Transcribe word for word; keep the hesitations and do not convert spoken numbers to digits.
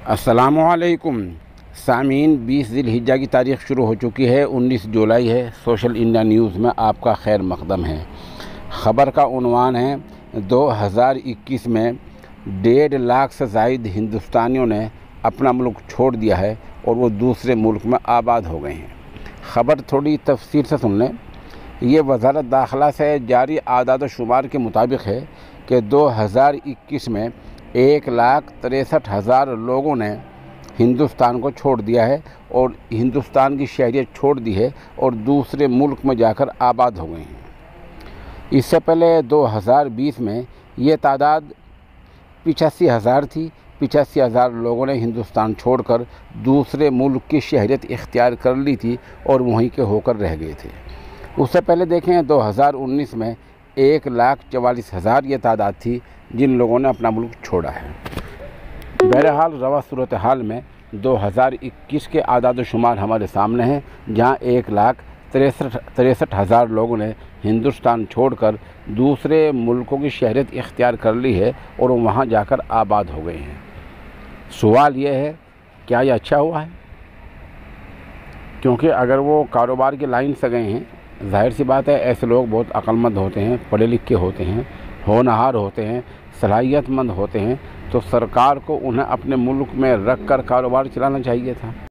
अस्सलामुअलैकुम सामीन, बीस ज़िलहिज्जा की तारीख़ शुरू हो चुकी है। उन्नीस जुलाई है। सोशल इंडिया न्यूज़ में आपका खैर मकदम है। ख़बर का उन्वान है दो हज़ार इक्कीस में डेढ़ लाख से ज़ायद हिंदुस्तानियों ने अपना मुल्क छोड़ दिया है और वो दूसरे मुल्क में आबाद हो गए हैं। ख़बर थोड़ी तफसील से सुन लें। ये वज़ारत दाखिला से जारी आदाद शुमार के मुताबिक है कि दो हज़ार इक्कीस में एक लाख तिरसठ हज़ार लोगों ने हिंदुस्तान को छोड़ दिया है और हिंदुस्तान की शहरियत छोड़ दी है और दूसरे मुल्क में जाकर आबाद हो गए हैं। इससे पहले दो हज़ार बीस में ये तादाद पिचासी हज़ार थी। पिचासी हज़ार लोगों ने हिंदुस्तान छोड़कर दूसरे मुल्क की शहरियत इख्तियार कर ली थी और वहीं के होकर रह गए थे। उससे पहले देखें दो हज़ार उन्नीस में एक लाख चवालीस हज़ार ये तादाद थी जिन लोगों ने अपना मुल्क छोड़ा है। बहरहाल रवा सूरत हाल में दो हज़ार इक्कीस के आदाद शुमार हमारे सामने हैं, जहां एक लाख तिरसठ तिरसठ हज़ार लोगों ने हिंदुस्तान छोड़कर दूसरे मुल्कों की शहरियत इख्तियार कर ली है और वहां जाकर आबाद हो गए हैं। सवाल ये है, क्या ये अच्छा हुआ है? क्योंकि अगर वो कारोबार की लाइन से गए हैं, जाहिर सी बात है ऐसे लोग बहुत अक्लमंद होते हैं, पढ़े लिखे होते हैं, होनहार होते हैं, सलाहियतमंद होते हैं, तो सरकार को उन्हें अपने मुल्क में रख कर कारोबार चलाना चाहिए था।